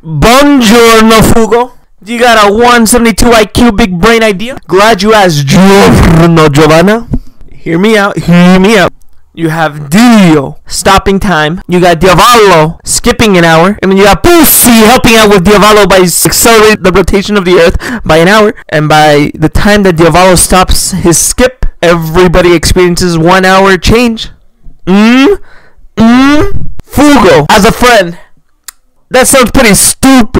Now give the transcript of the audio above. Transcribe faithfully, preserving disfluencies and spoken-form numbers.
Buongiorno, Fugo. You got a one seventy-two I Q big brain idea? Glad you asked, Giorno Giovanna. Hear me out, hear me out. You have Dio stopping time. You got Diavolo skipping an hour. And then you got Pussy helping out with Diavolo by accelerating the rotation of the earth by an hour. And by the time that Diavolo stops his skip, everybody experiences one hour change. Mmm? Mmm? Fugo as a friend. That sounds pretty stupid.